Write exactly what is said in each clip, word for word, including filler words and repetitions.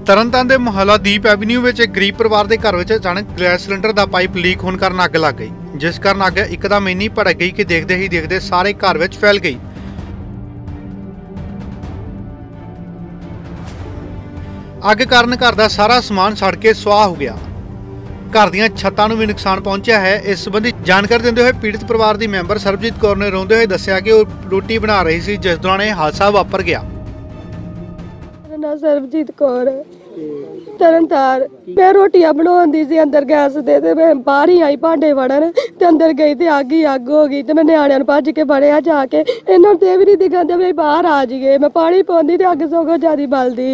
ਤਰਨਤਾਰਨ ਦੇ ਮੁਹੱਲਾ ਦੀਪ ਐਵਨਿਊ ਵਿੱਚ ਇੱਕ ਗਰੀਬ ਪਰਿਵਾਰ ਦੇ ਘਰ ਵਿੱਚ ਅਚਾਨਕ ਗੈਸ ਸਿਲੰਡਰ ਦਾ ਪਾਈਪ ਲੀਕ ਹੋਣ ਕਾਰਨ ਅੱਗ ਲੱਗ ਗਈ, ਜਿਸ ਕਾਰਨ ਅੱਗ ਇੱਕਦਮ ਇੰਨੀ ਭੜਕ ਗਈ ਕਿ ਦੇਖਦੇ ਹੀ ਦੇਖਦੇ ਸਾਰੇ ਘਰ ਵਿੱਚ ਫੈਲ ਗਈ। ਅੱਗ ਕਾਰਨ ਘਰ ਦਾ ਸਾਰਾ ਸਮਾਨ ਸੜ ਕੇ ਸੁਆਹ ਹੋ ਗਿਆ। घर ਦੀਆਂ ਛੱਤਾਂ ਨੂੰ ਵੀ ਨੁਕਸਾਨ ਪਹੁੰਚਿਆ ਹੈ। ਇਸ ਸੰਬੰਧੀ ਜਾਣਕਾਰੀ ਦਿੰਦੇ ਹੋਏ ਪੀੜਤ ਪਰਿਵਾਰ ਦੀ ਮੈਂਬਰ ਸਰਬਜੀਤ ਕੌਰ ਨੇ ਰੋਂਦੇ ਹੋਏ ਦੱਸਿਆ ਕਿ ਉਹ ਰੋਟੀ ਬਣਾ ਰਹੀ ਸੀ ਜਿਸ ਦੌਰਾਨ ਇਹ ਹਾਦਸਾ ਵਾਪਰ ਗਿਆ। ਮੇਰਾ ਨਾਮ ਸਰਬਜੀਤ ਕੌਰ ਹੈ, ਤਰਨਤਾਰਨ। मैं रोटियां बनाती सी अंदर गैस दे ते मैं बाहर ही आई भांडे वड़न ते अंदर गई ते अग ही अग हो गई ते मैं न्याणियां नूं भज के फड़िया जाके। इन्हां नूं ते भी नहीं दिखांदे भी बाहर आ जाइए। मैं पानी पाउंदी ते अग सगों ज्यादा बलदी।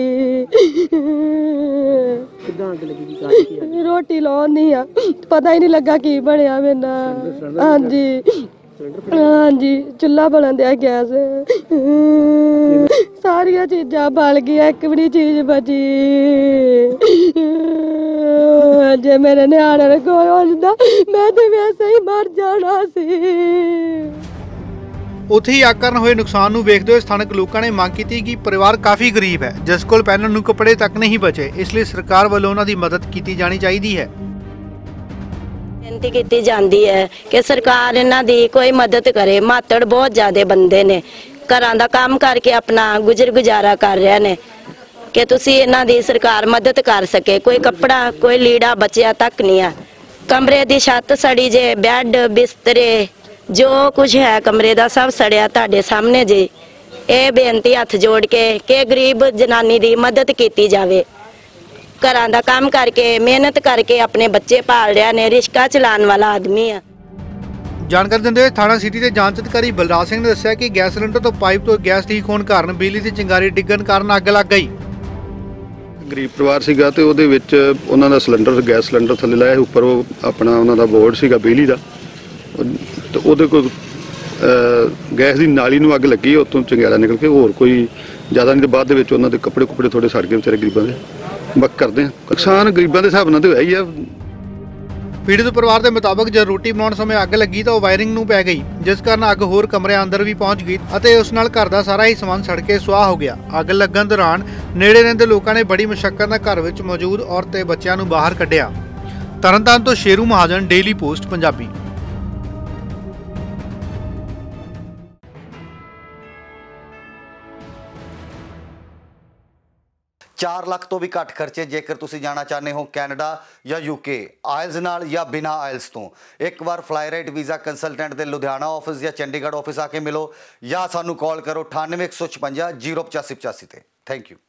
रोटी लाउणी आ, पता ही नहीं लगा की बनया मेरे नाल। हाँ जी हाँ जी, चूल्हा बलन दिया गैस, सारिया चीजा बल गई, एक भी नहीं चीज बची। जे मेरे न्याणे ने कोई हो जांदा मैं ते वैसे ही मर जाना सी। ਉੱਥੇ ਹੀ ਅੱਗ ਕਾਰਨ ਹੋਏ ਨੁਕਸਾਨ ਨੂੰ ਵੇਖਦੇ ਹੋਏ ਸਥਾਨਕ ਲੋਕਾਂ ਨੇ ਮੰਗ ਕੀਤੀ ਕਿ ਪਰਿਵਾਰ ਕਾਫੀ ਗਰੀਬ ਹੈ, ਜਿਸ ਕੋਲ ਪਹਿਨਣ ਨੂੰ ਕੱਪੜੇ ਤੱਕ ਨਹੀਂ ਬਚੇ। ਇਸ ਲਈ ਸਰਕਾਰ ਵੱਲੋਂ ਉਹਨਾਂ ਦੀ ਮਦਦ ਕੀਤੀ ਜਾਣੀ ਚਾਹੀਦੀ ਹੈ। ਬੇਨਤੀ ਕੀਤੀ ਜਾਂਦੀ ਹੈ ਕਿ ਸਰਕਾਰ ਇਹਨਾਂ ਦੀ ਕੋਈ ਮਦਦ ਕਰੇ। ਮਾਤੜ ਬਹੁਤ ਜ਼ਿਆਦੇ ਬੰਦੇ ਨੇ, ਘਰਾਂ ਦਾ ਕੰਮ ਕਰਕੇ ਆਪਣਾ ਗੁਜ਼ਰ ਗੁਜ਼ਾਰਾ ਕਰ ਰਹੇ ਨੇ, ਕਿ ਤੁਸੀਂ ਇਹਨਾਂ ਦੀ ਸਰਕਾਰ ਮਦਦ ਕਰ ਸਕੇ। ਕੋਈ ਕੱਪੜਾ ਕੋਈ ਲੀੜਾ ਬਚਿਆ ਤੱਕ ਨਹੀਂ ਆ। ਕਮਰੇ ਦੀ ਛੱਤ ਸੜੀ ਜੇ, ਬੈੱਡ ਬਿਸਤਰੇ ਜੋ ਕੁਝ ਹੈ ਕਮਰੇ ਦਾ ਸਭ ਸੜਿਆ ਤੁਹਾਡੇ ਸਾਹਮਣੇ ਜੇ। ਇਹ ਬੇਨਤੀ ਹੱਥ ਜੋੜ ਕੇ ਕਿ ਗਰੀਬ ਜਨਾਨੀ ਦੀ ਮਦਦ ਕੀਤੀ ਜਾਵੇ। ਘਰਾਂ ਦਾ ਕੰਮ ਕਰਕੇ ਮਿਹਨਤ ਕਰਕੇ ਆਪਣੇ ਬੱਚੇ ਪਾਲ ਰਿਹਾ ਨੇ, ਰਿਸ਼ਕਾ ਚਲਾਉਣ ਵਾਲਾ ਆਦਮੀ ਆ। ਜਾਣਕਾਰੀ ਦਿੰਦੇ ਹੋਏ ਥਾਣਾ ਸਿਟੀ ਦੇ ਜਾਂਚ ਅਧਿਕਾਰੀ ਬਲਰਾਜ ਸਿੰਘ ਨੇ ਦੱਸਿਆ ਕਿ ਗੈਸ ਸਿਲੰਡਰ ਤੋਂ ਪਾਈਪ ਤੋਂ ਗੈਸ ਲੀਕ ਹੋਣ ਕਾਰਨ ਬਿਜਲੀ ਦੀ ਚਿੰਗਾਰੀ ਡਿੱਗਣ ਕਾਰਨ ਅੱਗ ਲੱਗ ਗਈ। ਗਰੀਬ ਪਰਿਵਾਰ ਸੀਗਾ ਤੇ ਉਹਦੇ ਵਿੱਚ ਉਹਨਾਂ ਦਾ ਸਿਲੰਡਰ ਗੈਸ ਸਿਲੰਡਰ ਥੱਲੇ ਲਾਇਆ, ਉੱਪਰ ਉਹ ਆਪਣਾ ਉਹਨਾਂ ਦਾ ਬੋਰਡ ਸੀਗਾ ਬਿਜਲੀ ਦਾ, ਤੇ ਉਹਦੇ ਕੋਲ ਗੈਸ ਦੀ ਨਾਲੀ ਨੂੰ ਅੱਗ ਲੱਗੀ। ਉੱਥੋਂ ਚੰਗਿਆੜਾ ਨਿਕਲ ਕੇ ਹੋਰ ਕੋਈ ਜ਼ਿਆਦਾ ਨਹੀਂ, ਤੇ ਬਾਅਦ ਦੇ ਵਿੱਚ ਉਹਨਾਂ ਦੇ ਕੱਪੜੇ ਕੁੱਪੜੇ ਥੋੜੇ ਸੜ ਗਏ ਵਿਚਾਰੇ ਗਰੀਬਾਂ ਦੇ। ਬਕ ਕਰਦੇ ਆ ਨੁਕਸਾਨ ਗਰੀਬਾਂ ਦੇ ਹਿਸਾਬ ਨਾਲ ਤਾਂ ਹੋਇਆ ਹੀ ਆ। ਪੀੜਤ ਪਰਿਵਾਰ ਦੇ ਮੁਤਾਬਕ ਜਦ ਰੋਟੀ ਬਣਾਉਣ ਸਮੇਂ ਅੱਗ ਲੱਗੀ ਤਾਂ ਉਹ ਵਾਇਰਿੰਗ ਨੂੰ ਪੈ ਗਈ, ਜਿਸ ਕਾਰਨ ਅੱਗ ਹੋਰ ਕਮਰਿਆਂ ਅੰਦਰ ਵੀ ਪਹੁੰਚ ਗਈ ਅਤੇ ਉਸ ਨਾਲ ਘਰ ਦਾ ਸਾਰਾ ਹੀ ਸਮਾਨ ਸੜ ਕੇ ਸੁਆਹ ਹੋ ਗਿਆ। ਅੱਗ ਲੱਗਣ ਦੌਰਾਨ ਨੇੜੇ ਰਹਿੰਦੇ ਲੋਕਾਂ ਨੇ ਬੜੀ ਮੁਸ਼ੱਕਤ ਨਾਲ ਘਰ ਵਿੱਚ ਮੌਜੂਦ ਔਰਤ ਤੇ ਬੱਚਿਆਂ ਨੂੰ ਬਾਹਰ ਕੱਢਿਆ। ਤਰਨਤਾਰਨ ਤੋਂ ਸ਼ੇਰੂ ਮਹਾਜਨ, ਡੇਲੀ ਪੋਸਟ ਪੰਜਾਬੀ। चार लाख तो भी घट खर्चे जेकर तुसी जाना चाहते हो कैनेडा या यूके आयल्स नाल या बिना आयल्स तो एक बार फ्लाईराइट वीज़ा कंसलटेंट के लुधियाना ऑफिस या चंडीगढ़ ऑफिस आके मिलो या सानू कॉल करो अठानवे एक सौ छपंजा जीरो पचासी पचासी। Thank you.